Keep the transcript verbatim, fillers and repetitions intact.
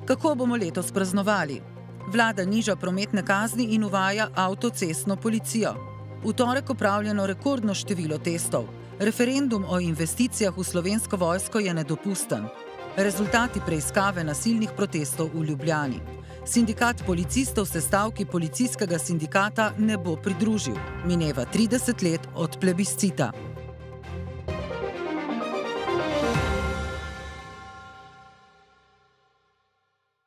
Kako bomo letos praznovali? Vlada niža prometne kazni in uvaja avtocestno policijo. V torek opravljeno rekordno število testov. Referendum o investicijah v Slovensko vojsko je nedopusten. Rezultati preiskave nasilnih protestov v Ljubljani. Sindikat policistov se stavki policijskega sindikata ne bo pridružil. Mineva trideset let od plebiscita.